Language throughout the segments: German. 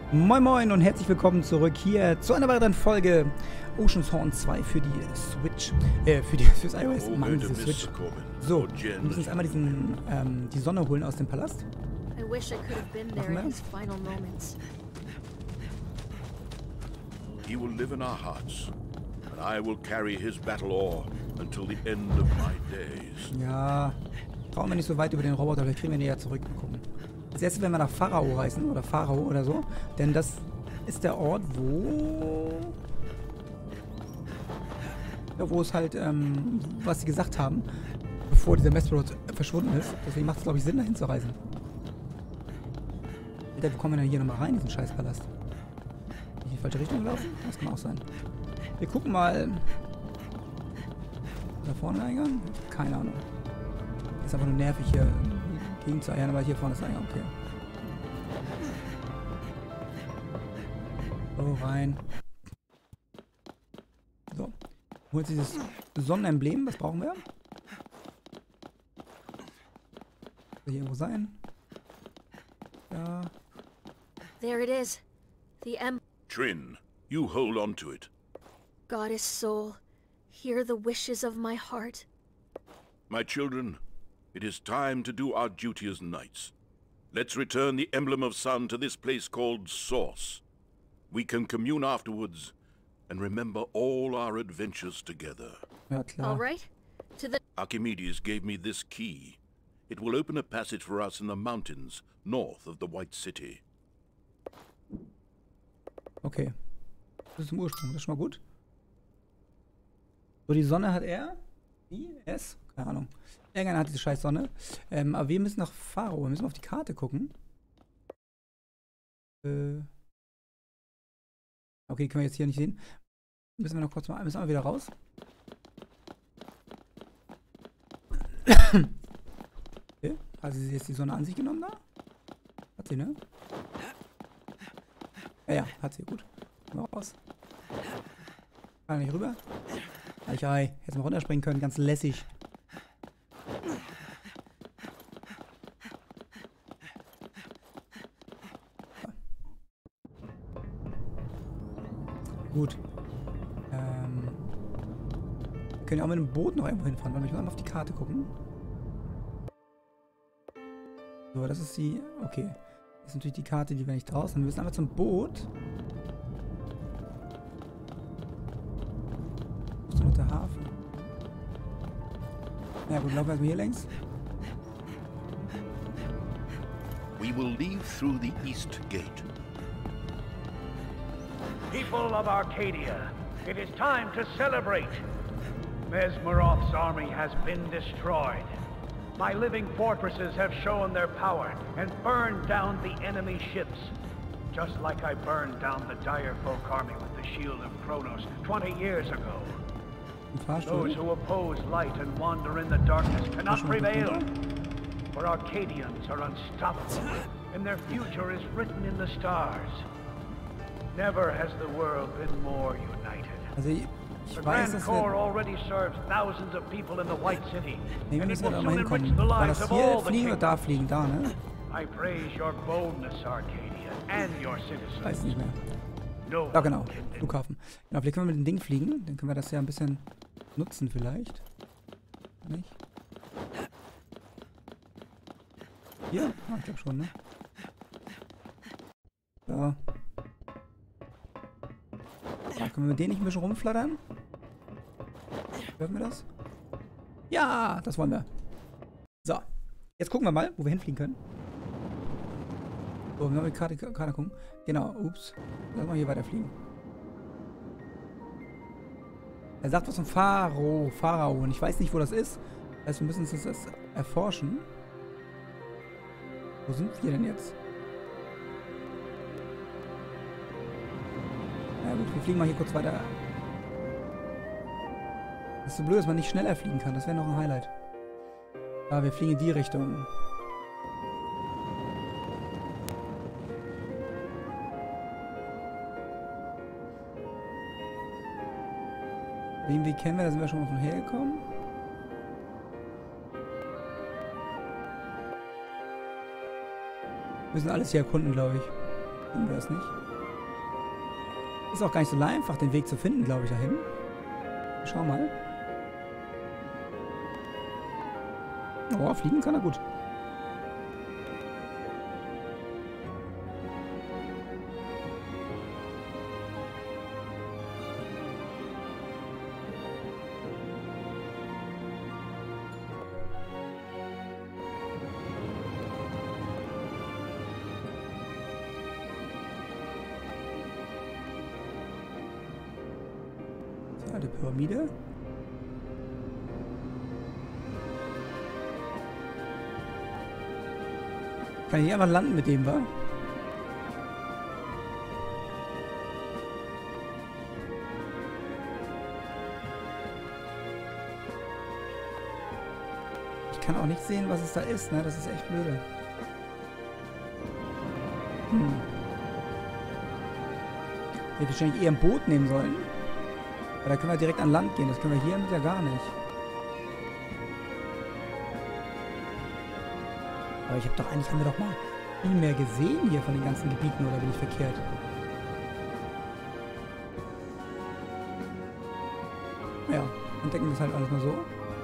Moin Moin und herzlich willkommen zurück hier zu einer weiteren Folge Ocean's Horn 2 für die Switch. Fürs iOS. Mann, diese Switch. So, wir müssen jetzt einmal die Sonne holen aus dem Palast. I wish I could have been there in his final moments. He will live in our hearts, and I will carry his battle oar until the end of my days. Ja, brauchen wir nicht so weit über den Roboter, vielleicht kriegen wir ihn ja zurück. Gucken. Als erstes werden wir nach Pharao reisen, oder Pharao oder so, denn das ist der Ort, wo es halt, was sie gesagt haben, bevor dieser Messroad verschwunden ist. Deswegen macht es, glaube ich, Sinn, dahin zu reisen. Alter, wo kommen wir denn hier nochmal rein, in diesen Scheißpalast? Bin ich in die falsche Richtung gelaufen? Das kann auch sein. Wir gucken mal. Da vorne der Eingang? Keine Ahnung. Ist einfach nur nervig hier gegen zu eiern, aber hier vorne ist der Eingang, okay. So, rein. So. Holen Sie dieses Sonnenemblem, was brauchen wir? Soll hier irgendwo sein? Ja. There it is. The Trin, you hold on to it. Goddess soul, hear the wishes of my heart. My children, it is time to do our duty as knights. Let's return the emblem of sun to this place called Source. We can commune afterwards and remember all our adventures together. Ja, klar. All right. To the Archimedes gave me this key. It will open a passage for us in the mountains north of the White City. Okay. Das ist im Ursprung, das ist schon mal gut. So, die Sonne hat er. Die? S? Keine Ahnung. Irgendeiner hat diese scheiß Sonne. Aber wir müssen nach Pharao. Wir müssen auf die Karte gucken. Okay, die können wir jetzt hier nicht sehen. Müssen wir noch kurz mal. Müssen wir wieder raus. Okay. Hat sie jetzt die Sonne an sich genommen da? Hat sie, ne? Ja, hat sie. Gut. Mal raus. Kann nicht rüber. Ei. Jetzt mal runterspringen können. Ganz lässig. Gut. Wir können ja auch mit dem Boot noch irgendwo hinfahren. Ich muss einmal auf die Karte gucken. So, das ist die... Okay. Das ist natürlich die Karte, die wir nicht draußen haben. Wir müssen einmal zum Boot. Wo ist denn noch der Hafen? Ja gut, laufen wir erstmal hier längs. We will leave through the east gate. People of Arcadia, it is time to celebrate. Mesmeroth's army has been destroyed. My living fortresses have shown their power and burned down the enemy ships. Just like I burned down the dire folk army with the shield of Kronos 20 years ago. Those who oppose light and wander in the darkness cannot prevail. For Arcadians are unstoppable, and their future is written in the stars. Never has the world been more united. Also The Grand Corps already serves thousands of people in the White City. Nee, wir and it müssen will da mal soon enrich hinkommen. the War lives das of hier all the fliegen oder kings. da fliegen? Da, ne? I praise your boldness, Arcadia, and your Weiß citizens. nicht mehr. No Ja, genau. one can deny. Flughafen. Genau, vielleicht können wir mit dem Ding fliegen. Dann können wir das ja ein bisschen nutzen vielleicht. Nicht? Hier? Ah, ich glaube schon, ne? So. Ja, können wir mit denen nicht ein bisschen rumflattern? Dürfen wir das? Ja, das wollen wir. So. Jetzt gucken wir mal, wo wir hinfliegen können. So, wir haben die Karte gucken. Genau, ups. Lass mal hier weiterfliegen. Er sagt was von Pharao. Und ich weiß nicht, wo das ist. Das heißt, wir müssen uns das erforschen. Wo sind wir denn jetzt? Ja gut, wir fliegen mal hier kurz weiter. Das ist so blöd, dass man nicht schneller fliegen kann. Das wäre noch ein Highlight. Ah, wir fliegen in die Richtung. Den Weg kennen wir, da sind wir schon mal von hergekommen. Wir müssen alles hier erkunden, glaube ich. Finden wir das nicht. Ist auch gar nicht so einfach, den Weg zu finden, glaube ich, dahin. Schau mal. Oh, fliegen kann er gut. Die Pyramide. Kann ich hier einmal landen mit dem, wa? Ich kann auch nicht sehen, was es da ist, ne? Das ist echt blöde. Hätte ich wahrscheinlich eher ein Boot nehmen sollen. Aber da können wir direkt an Land gehen. Das können wir hiermit ja gar nicht. Aber ich habe doch eigentlich, haben wir doch mal viel mehr gesehen hier von den ganzen Gebieten, oder bin ich verkehrt? Ja, entdecken wir das halt alles mal so.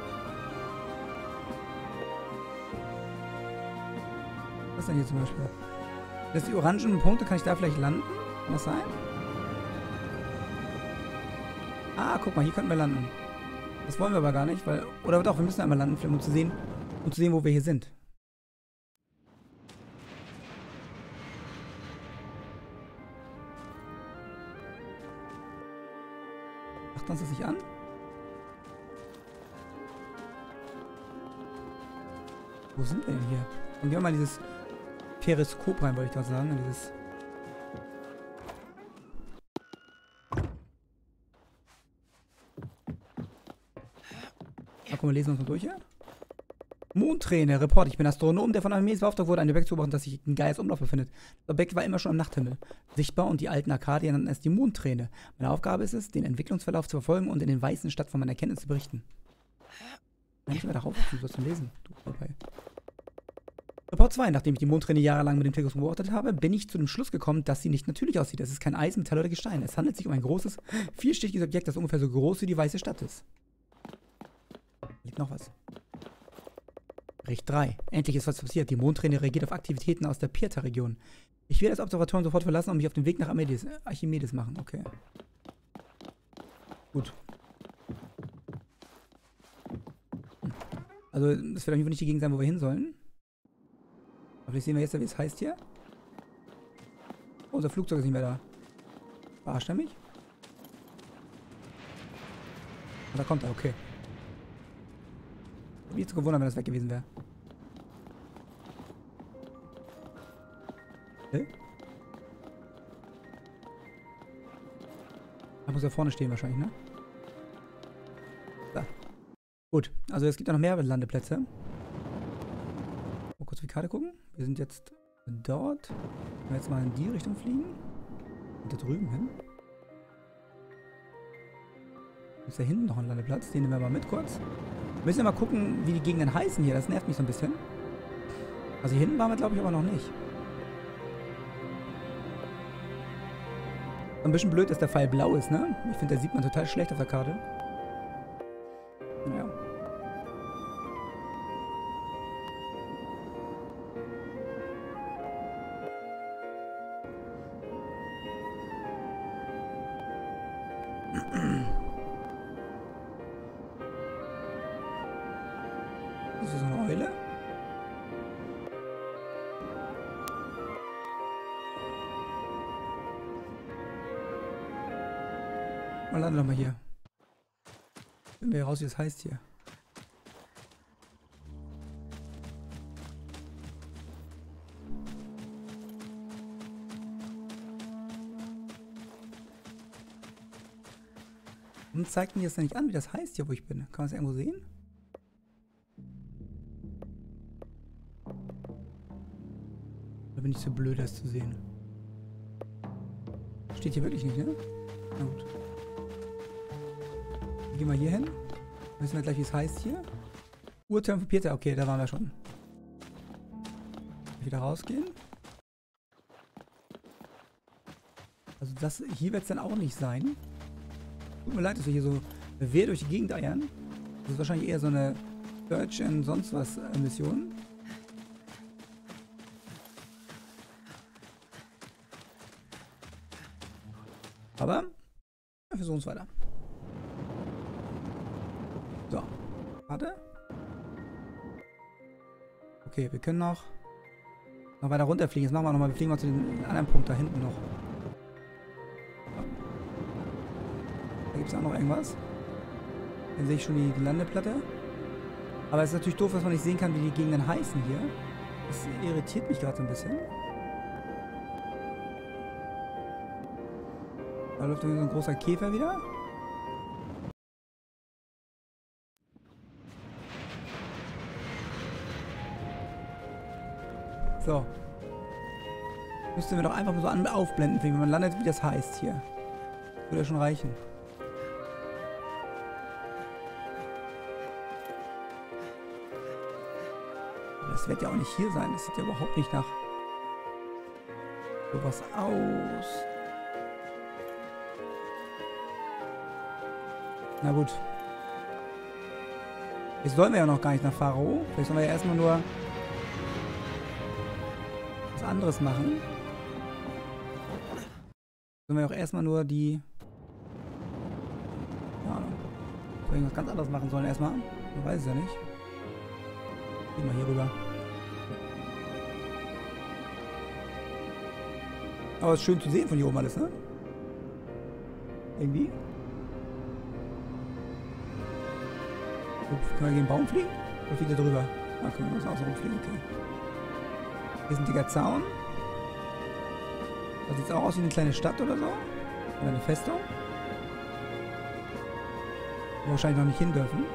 Was ist denn hier zum Beispiel? Das sind die orangenen Punkte, kann ich da vielleicht landen? Kann das sein? Ah, guck mal, hier könnten wir landen. Das wollen wir aber gar nicht, weil... Oder doch, wir müssen einmal landen, um zu sehen, wo wir hier sind. Macht uns das nicht an? Wo sind wir denn hier? Und gehen wir mal in dieses Periskop rein, wollte ich gerade sagen. In dieses... Guck mal, lesen wir uns mal durch hier. Mondträne, Report. Ich bin Astronom, der von Armees beauftragt wurde, ein Objekt zu beobachten, das sich in Gaias Umlauf befindet. Das Objekt war immer schon am Nachthimmel sichtbar und die alten Arkadier nannten es die Mondträne. Meine Aufgabe ist es, den Entwicklungsverlauf zu verfolgen und in den weißen Stadt von meiner Erkenntnis zu berichten. Nein, ich will darauf, du sollst dann lesen. Du, dabei. Report 2. Nachdem ich die Mondträne jahrelang mit dem Teleskop beobachtet habe, bin ich zu dem Schluss gekommen, dass sie nicht natürlich aussieht. Es ist kein Eis, Metall oder Gestein. Es handelt sich um ein großes, vierstichiges Objekt, das ungefähr so groß wie die weiße Stadt ist. Liegt noch was. Bericht 3. Endlich ist was passiert. Die Mondträne reagiert auf Aktivitäten aus der Pirta-Region. Ich werde das Observatorium sofort verlassen und mich auf den Weg nach Archimedes machen. Okay. Gut. Also, das wird auf jeden Fall nicht die Gegend sein, wo wir hin sollen. Aber vielleicht sehen wir jetzt, wie es heißt hier. Oh, unser Flugzeug ist nicht mehr da. Verarscht er mich? Und da kommt er, okay. Ich bin jetzt gewundert, wenn das weg gewesen wäre. Okay. Da muss er vorne stehen wahrscheinlich, ne? Da. Gut, also es gibt ja noch mehr Landeplätze. Mal kurz auf die Karte gucken. Wir sind jetzt dort. Wenn wir jetzt mal in die Richtung fliegen. Und da drüben hin. Ist da hinten noch ein Landeplatz. Den nehmen wir mal mit kurz. Wir müssen ja mal gucken, wie die Gegenden heißen hier. Das nervt mich so ein bisschen. Also hier hinten waren wir, glaube ich, aber noch nicht. Ein bisschen blöd, dass der Pfeil blau ist, ne? Ich finde, der sieht man total schlecht auf der Karte. Naja. Ist das so eine Eule? Mal lande doch mal hier. Finden wir raus, wie es heißt hier. Und zeigt mir jetzt nicht an, wie das heißt hier, wo ich bin. Kann man es irgendwo sehen? Oder bin ich zu blöd, das zu sehen? Steht hier wirklich nicht, ne? Na gut. Gehen wir hier hin. Wissen wir gleich, wie es heißt hier. Uhrturm für Pirta. Okay, da waren wir schon. Wieder rausgehen. Also das hier wird es dann auch nicht sein. Tut mir leid, dass wir hier so quer durch die Gegend eiern. Das ist wahrscheinlich eher so eine Search and sonst was Mission. Aber wir versuchen es weiter. So. Warte. Okay, wir können noch weiter runterfliegen. Jetzt machen wir nochmal. Wir fliegen mal zu dem anderen Punkt da hinten noch. Da gibt es auch noch irgendwas. Dann sehe ich schon die Landeplatte. Aber es ist natürlich doof, dass man nicht sehen kann, wie die Gegenden heißen hier. Das irritiert mich gerade so ein bisschen. Da läuft irgendwie so ein großer Käfer wieder. So. Müssten wir doch einfach mal so aufblenden, wenn man landet, wie das heißt hier. Würde ja schon reichen. Aber das wird ja auch nicht hier sein. Das sieht ja überhaupt nicht nach sowas aus. Na gut. Jetzt sollen wir ja noch gar nicht nach Pharao. Vielleicht sollen wir ja erstmal nur was anderes machen. Sollen wir auch erstmal nur die... Ja, irgendwas ganz anderes machen sollen erstmal. Man weiß es ja nicht. Gehen wir hier rüber. Aber es ist schön zu sehen von hier oben alles, ne? Irgendwie. Können wir gegen den Baum fliegen? Oder fliegt er drüber? Ah, können wir uns auch so rumfliegen, okay. Hier ist ein dicker Zaun. Da sieht es auch aus wie eine kleine Stadt oder so. Oder eine Festung. Wo wir wahrscheinlich noch nicht hin dürfen.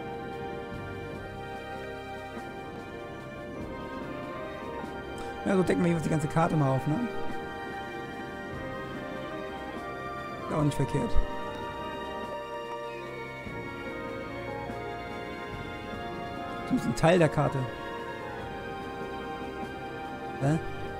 Ja, so decken wir jeweils die ganze Karte mal auf, ne? Ist auch nicht verkehrt. Das ist ein Teil der Karte. Hä?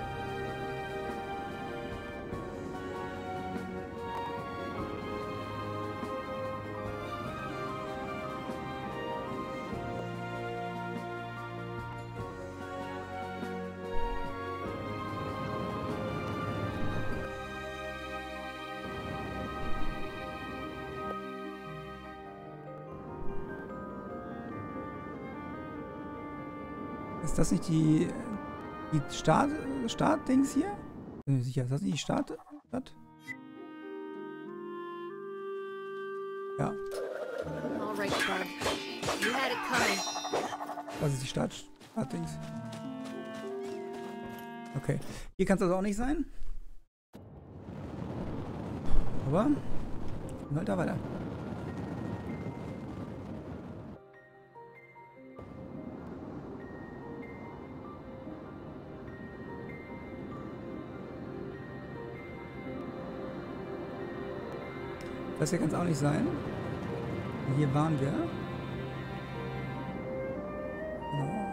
Ist das nicht die Start-Dings hier? Bin mir sicher, ist das nicht die Stadt? Ja. All right, bud. You had it coming. Das ist die Start-Dings. Okay. Hier kann es also auch nicht sein. Aber halt da weiter. Das hier kann es auch nicht sein. Hier waren wir. Genau.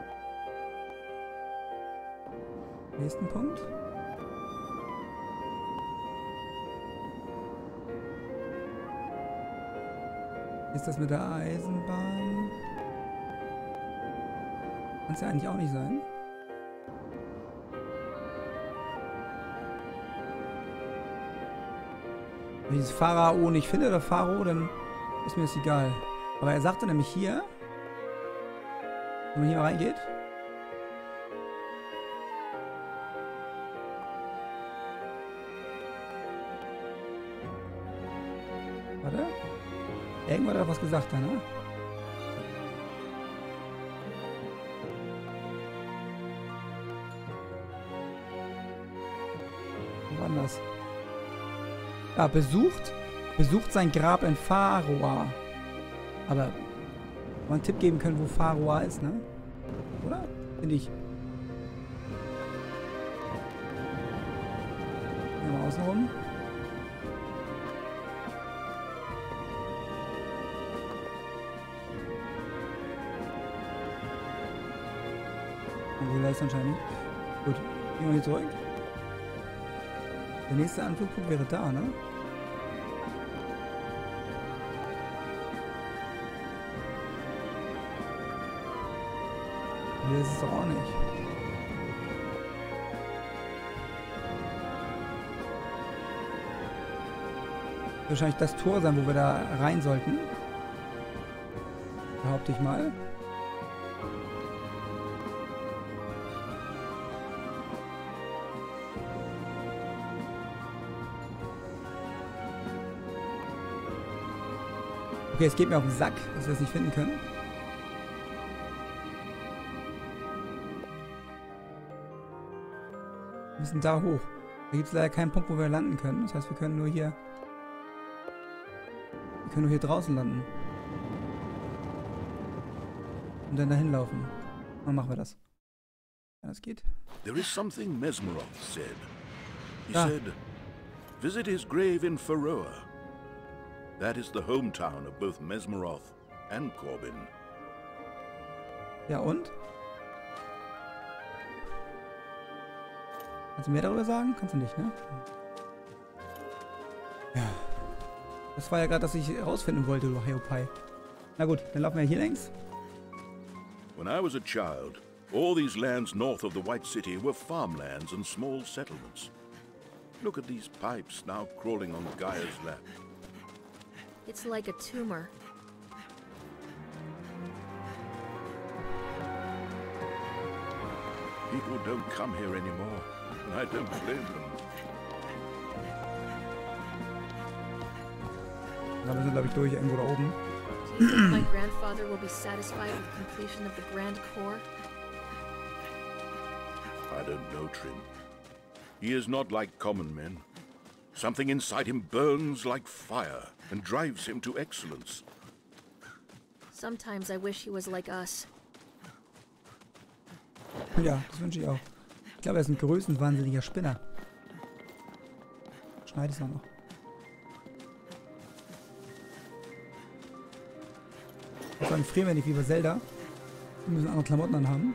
Nächsten Punkt. Ist das mit der Eisenbahn? Kann es ja eigentlich auch nicht sein. Wenn ich das Pharao nicht finde oder Pharao, dann ist mir das egal. Aber er sagte nämlich hier, wenn man hier mal reingeht, warte, irgendwo hat er was gesagt da, ne? Wo war denn das? Ja, besucht sein Grab in Pharoah. Aber wenn wir einen Tipp geben können, wo Pharoah ist, ne? Oder? Finde ich. Gehen wir mal außen rum. Und wo ist anscheinend? Gut, gehen wir hier zurück. Der nächste Anflugpunkt wäre da, ne? Hier ist es doch auch nicht. Wahrscheinlich das Tor sein, wo wir da rein sollten. Behaupte ich mal. Okay, es geht mir auf den Sack, dass wir es nicht finden können. Wir müssen da hoch. Da gibt es leider keinen Punkt, wo wir landen können. Das heißt, wir können nur hier... Wir können nur hier draußen landen. Und dann dahin laufen. Dann machen wir das. Ja, das geht. There is something Mesmeroth said. He Ah. said, visit his grave in Faroa. That is the hometown of both Mesmeroth and Corbin. Ja, und? Kannst du mehr darüber sagen? Kannst du nicht, ne? Ja. Das war ja gerade, dass ich herausfinden wollte, du Heopai. Na gut, dann laufen wir hier längs. When I was a child, all these lands north of the White City were farmlands and small settlements. Look at these pipes now crawling on Gaia's lap. It's like a tumor. People don't come here anymore, and I don't blame them. Da sind wir, glaube ich, durch irgendwo da oben. Do you think my grandfather will be satisfied with completion of the Grand Core? I don't know, Trim. He is not like common men. Something inside him burns like fire and drives him to excellence. Sometimes I wish he was like us. Ja, das wünsche ich auch. Ich glaube, er ist ein größenwahnsinniger Spinner. Schneide es noch. Vor allem frieren wir nicht wie bei Zelda. Wir müssen andere Klamotten anhaben.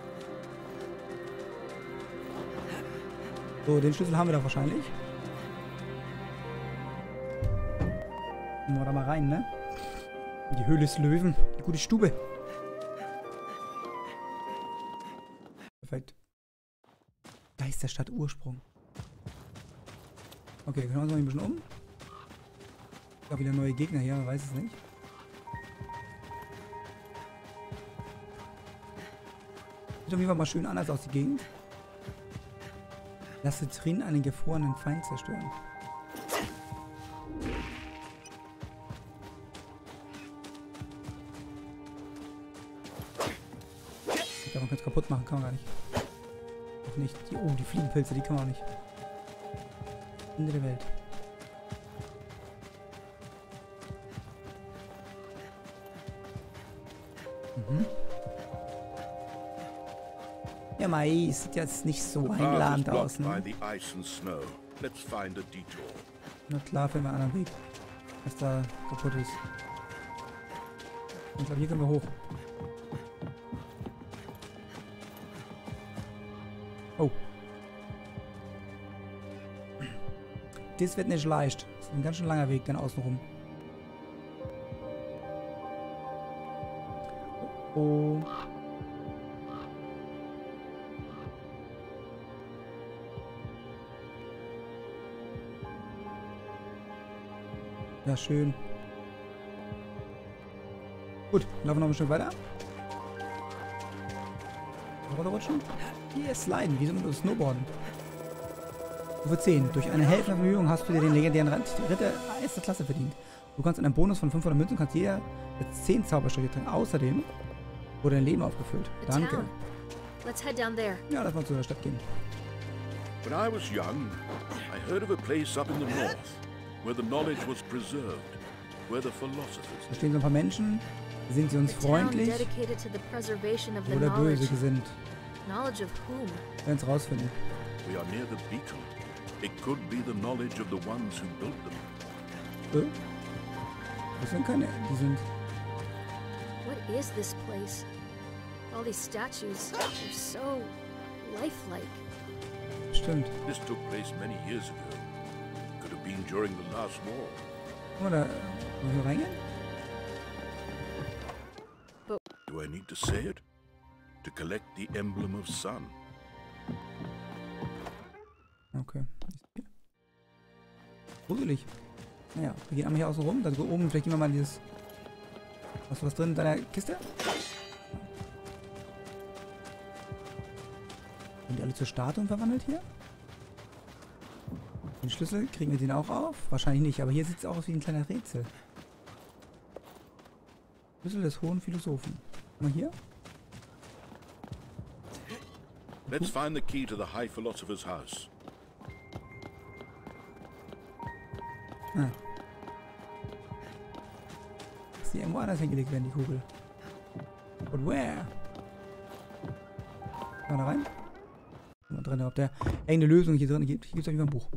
So, den Schlüssel haben wir doch wahrscheinlich. Gehen wir da mal rein, ne? In die Höhle des Löwen. Die gute Stube. Perfekt. Geisterstadt Ursprung. Okay, wir können uns noch ein bisschen um. Ich glaube, wieder neue Gegner hier, man weiß es nicht. Sieht auf jeden Fall mal schön anders aus, die Gegend. Lasse Trin einen gefrorenen Feind zerstören. Ich glaube, man kann es kaputt machen, kann man gar nicht. Auch nicht. Die Fliegenpilze, die kann man auch nicht. Ende der Welt. Mhm. Ja, Mai, sieht jetzt nicht so The path is einladend blocked aus, by ne? the ice and snow. Let's find a detour. Na klar, finden wir einen anderen Weg. Was da kaputt ist. Ich glaube, hier können wir hoch. Oh. Das wird nicht leicht. Das ist ein ganz schön langer Weg dann außenrum. Oh. Ja, schön. Gut, laufen noch ein Stück weiter. Runterrutschen. Hier sliden, wie so mit dem Snowboarden. Stufe 10. Durch eine helfende Bemühung hast du dir den legendären Ritter erster Klasse verdient. Du kannst einen Bonus von 500 Münzen, kannst jeder jetzt 10 Zaubersprüche tragen. Außerdem wurde dein Leben aufgefüllt. The Danke. town. Let's head down there. Ja, lass mal zu der Stadt gehen. When I was young, I heard of a place up in the north where the knowledge was preserved, where the philosophers Da stehen so ein paar Menschen. Sind sie uns A town freundlich dedicated to the preservation of the oder böse knowledge. gesinnt? Knowledge of whom? Wir werden es rausfinden. we are near the beacon. It could be the knowledge of the ones who built them. Das sind keine. Die sind. What is this place? All these statues, they're so lifelike. Stimmt. This took place many years ago. Could have been during the last war. Guck mal, da. Wollen wir reingehen? Do I need to say it? To collect the emblem of sun. Okay. Gruselig. Naja, wir gehen einmal hier außen rum. Dann so oben, vielleicht gehen wir mal in dieses... Hast du was drin in deiner Kiste? Sind die alle zur Statue verwandelt hier? Den Schlüssel, kriegen wir den auch auf? Wahrscheinlich nicht, aber hier sieht es auch aus wie ein kleiner Rätsel. Schlüssel des hohen Philosophen. Mal hier. Let's find the key to the High Philosopher's house. Ah. Ist die irgendwo anders hingelegt werden, die Kugel? But where? Mal da rein. Mal drin, ob der irgendeine Lösung hier drin gibt. Hier gibt es auf jeden Fall ein Buch.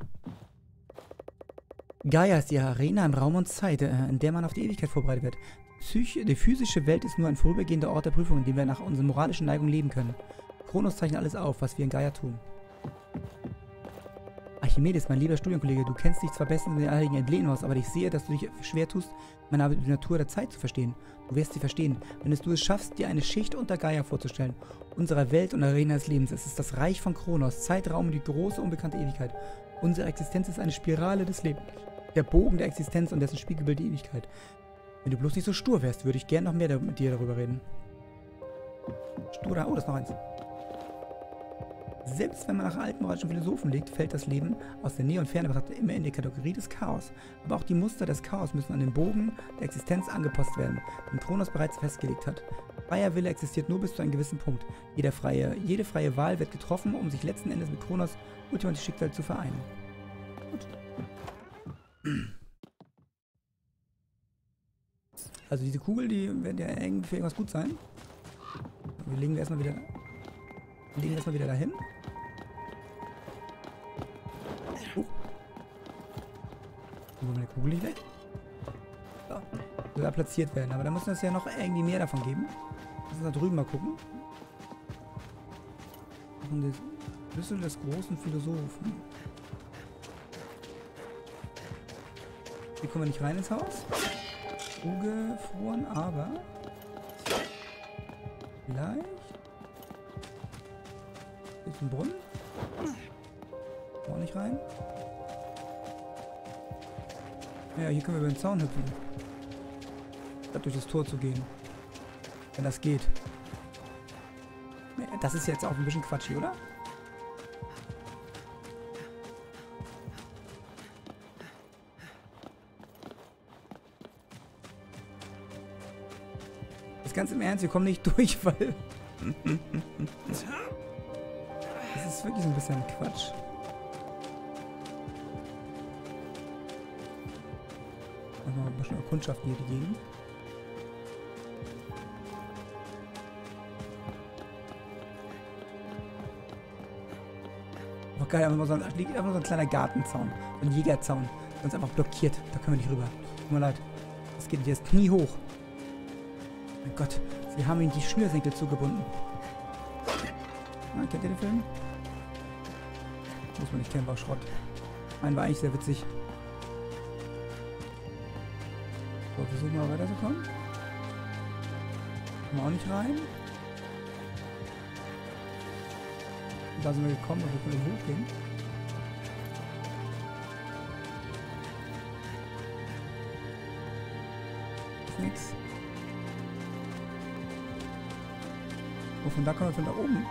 Gaia ist die Arena im Raum und Zeit, in der man auf die Ewigkeit vorbereitet wird. Die physische Welt ist nur ein vorübergehender Ort der Prüfung, in dem wir nach unseren moralischen Neigungen leben können. Kronos zeichnet alles auf, was wir in Gaia tun. Archimedes, mein lieber Studienkollege, du kennst dich zwar bestens in den heiligen Emblemen aus, aber ich sehe, dass du dich schwer tust, die Natur der Zeit zu verstehen. Du wirst sie verstehen, wenn du es schaffst, dir eine Schicht unter Gaia vorzustellen, unserer Welt und Arena des Lebens. Es ist das Reich von Kronos, Zeitraum und die große, unbekannte Ewigkeit. Unsere Existenz ist eine Spirale des Lebens. Der Bogen der Existenz und dessen Spiegelbild die Ewigkeit. Wenn du bloß nicht so stur wärst, würde ich gern noch mehr mit dir darüber reden. Stur, oh, das ist noch eins. Selbst wenn man nach alten moralischen Philosophen legt, fällt das Leben aus der Nähe und Ferne betrachtet immer in die Kategorie des Chaos. Aber auch die Muster des Chaos müssen an den Bogen der Existenz angepasst werden, den Kronos bereits festgelegt hat. Freier Wille existiert nur bis zu einem gewissen Punkt. Jede freie Wahl wird getroffen, um sich letzten Endes mit Kronos ultimatives Schicksal zu vereinen. Gut. Also diese Kugel, die wird ja irgendwie für irgendwas gut sein. Wir legen wir erstmal wieder dahin. Meine Kugel nicht weg. So. Soll da platziert werden. Aber da muss es ja noch irgendwie mehr davon geben. Lass uns da drüben mal gucken. Und den Schlüssel des großen Philosophen. Hier kommen wir nicht rein ins Haus. Zugefroren, aber vielleicht ist ein Brunnen. Auch nicht rein. Ja, hier können wir über den Zaun hüpfen. Statt durch das Tor zu gehen. Wenn das geht. Das ist jetzt auch ein bisschen Quatsch, oder? Das ist ganz im Ernst, wir kommen nicht durch, weil... Das ist wirklich so ein bisschen Quatsch. Mal schon Kundschaften hier die Gegend. Oh geil, einfach so ein kleiner Gartenzaun. So ein Jägerzaun. Der uns einfach blockiert. Da können wir nicht rüber. Tut mir leid. Das geht jetzt nie hoch. Mein Gott, sie haben ihm die Schnürsenkel zugebunden. Na, kennt ihr den Film? Muss man nicht kennen, war Schrott. Mein war eigentlich sehr witzig. So, versuchen wir mal weiterzukommen. Kommen wir auch nicht rein. Und da sind wir gekommen, da können wir hochgehen. Ist nix. Oh, von da kommen wir von da oben.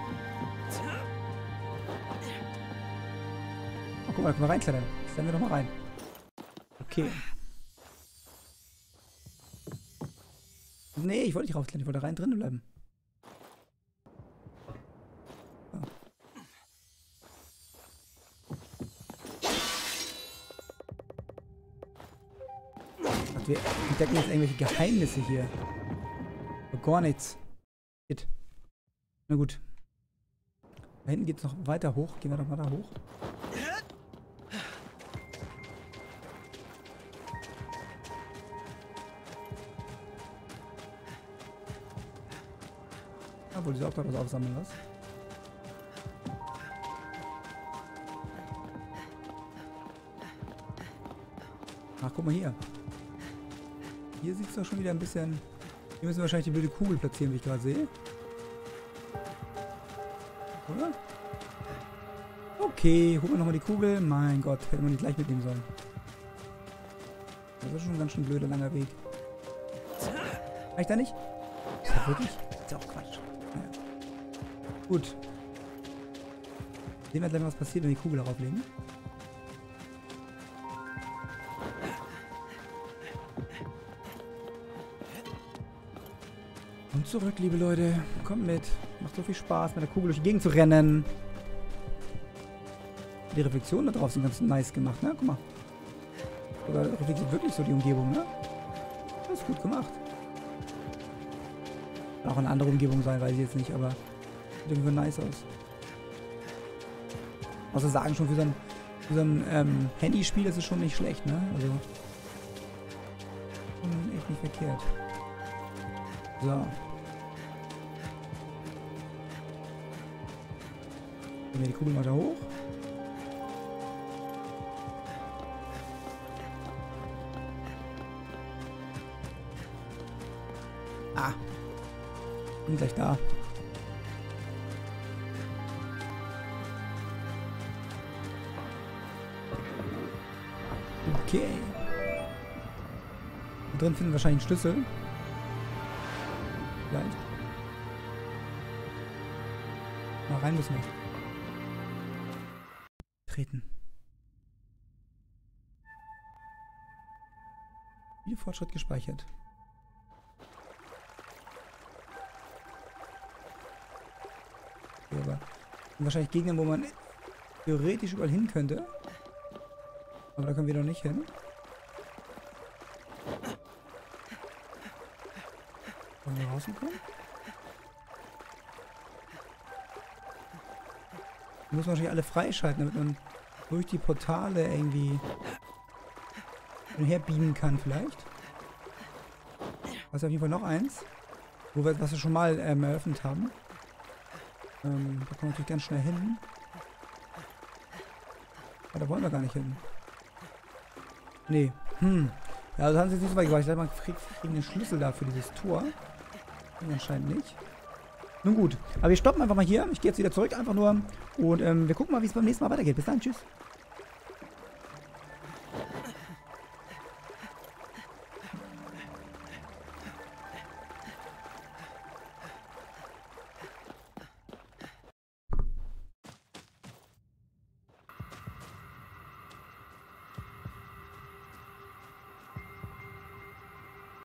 Oh, guck mal, da können wir reinklettern. Stellen wir doch mal rein. Okay. Nee, ich wollte nicht raufklettern, ich wollte rein drinnen bleiben. So. Ach, wir entdecken jetzt irgendwelche Geheimnisse hier. Aber gar nichts. Shit. Na gut. Da hinten geht es noch weiter hoch. Gehen wir doch mal da hoch. Obwohl, die auch da was aufsammeln, was? guck mal hier. Hier sieht es doch schon wieder ein bisschen... Hier müssen wir wahrscheinlich die blöde Kugel platzieren, wie ich gerade sehe. Oder? Okay, holen wir nochmal die Kugel. Mein Gott, hätte man nicht gleich mitnehmen sollen. Das ist schon ein ganz schön blöder, langer Weg. Reicht da nicht? Ist das wirklich? Ist ja auch Quatsch. Naja. Gut. Sehen wir gleich mal, was passiert, wenn wir die Kugel darauf legen. Und zurück, liebe Leute. Kommt mit. Macht so viel Spaß, mit der Kugel durch die Gegend zu rennen. Die Reflexionen da drauf sind ganz nice gemacht, ne? Guck mal. Oder reflektiert wirklich so die Umgebung, ne? Das ist gut gemacht. Kann auch eine andere Umgebung sein, weiß ich jetzt nicht, aber sieht irgendwie nice aus. Also sagen schon, für so ein Handyspiel ist es schon nicht schlecht, ne? Also schon echt nicht verkehrt. So. Nehmen wir die Kugel mal da hoch. Ah. Bin gleich da. Okay. Da drin finden wir wahrscheinlich einen Schlüssel. Vielleicht. Mal rein müssen wir. Treten. Spielfortschritt gespeichert. Okay, aber wahrscheinlich Gegner, wo man theoretisch überall hin könnte. Aber da können wir doch nicht hin. Wollen wir rauskommen? Die muss man wahrscheinlich alle freischalten, damit man durch die Portale irgendwie herbeamen kann vielleicht. Was auf jeden Fall noch eins, was wir schon mal eröffnet haben. Da kommen wir natürlich ganz schnell hin. Aber da wollen wir gar nicht hin. Nee. Ja, also haben sie jetzt nicht so weit gebracht. Ich dachte, man kriegt einen Schlüssel da für dieses Tor. Anscheinend nicht. Nun gut. Aber wir stoppen einfach mal hier. Ich gehe jetzt wieder zurück, einfach nur. Und wir gucken mal, wie es beim nächsten Mal weitergeht. Bis dann. Tschüss.